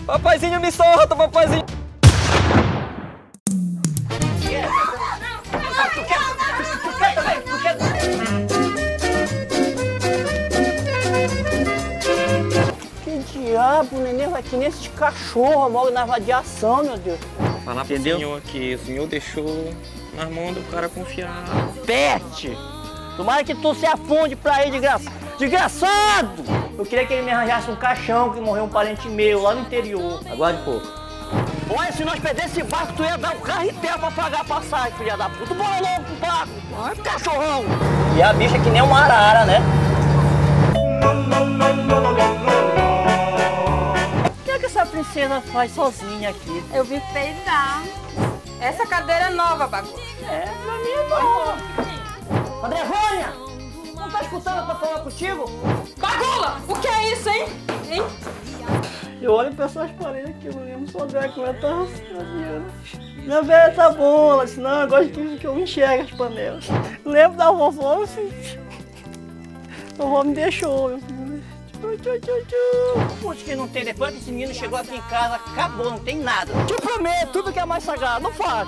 Papaizinho, me solta, papaizinho. Que diabo, o neném vai que nem esse cachorro, logo na radiação, meu Deus. Falar pro senhor aqui, o senhor deixou nas mãos do cara confiar. Peste! Tomara que tu se afunde pra aí, desgraçado! Eu queria que ele me arranjasse um caixão, que morreu um parente meu lá no interior. Aguarde um pouco. Olha, se nós perdesse esse barco, tu ia dar um carro inteiro pra pagar a passagem, filha da puta. Bora logo pro barco! Ai, cachorrão! E a bicha é que nem uma arara, né? O que é que essa princesa faz sozinha aqui? Eu vim peidar. Essa cadeira é nova, Bagula. É, pra mim é nova. André Vânia! Não tá escutando eu tô falando contigo? Bagula! O que é isso, hein? Eu olho pra essas paredes aqui, eu não lembro só dela como ela tá fazendo. Minha velha tá bom, ela disse, não, eu gosto que eu enxergue as panelas. Lembro da vovó, assim. A vovó me deixou, meu filho. Putz, que não tem, depois que esse menino chegou aqui em casa, acabou, não tem nada. Te prometo, tudo que é mais sagrado, não faz.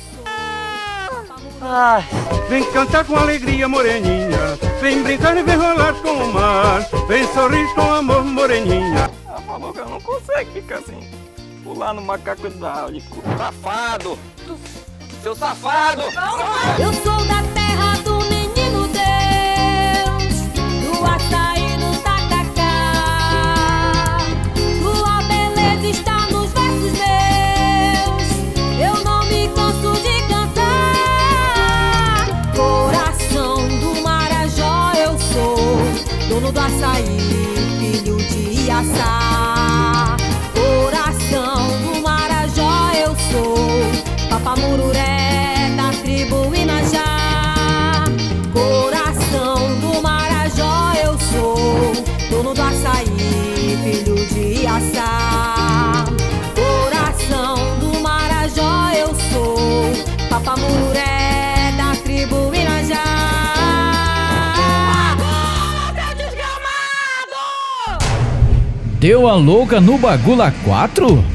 Ai. Vem cantar com alegria, moreninha. Vem brincar e vem rolar com o mar. Vem sorrir com amor, moreninha. Ela falou que eu não consigo ficar assim, pular no macaco hidráulico. Safado! Seu safado! Eu sou da terra do menino Deus, do açaí no tacacá. Tua beleza está nos versos meus, eu não me canso de cantar. Coração do Marajó eu sou, dono do açaí, filho de Iaçá. Coração do Marajó eu sou, Papamururé da tribo Inajá. Coração do Marajó eu sou, dono do açaí, filho de Iaçá. Coração do Marajó eu sou, Papamururé da tribo Inajá. Deu a louca no Bagula 4?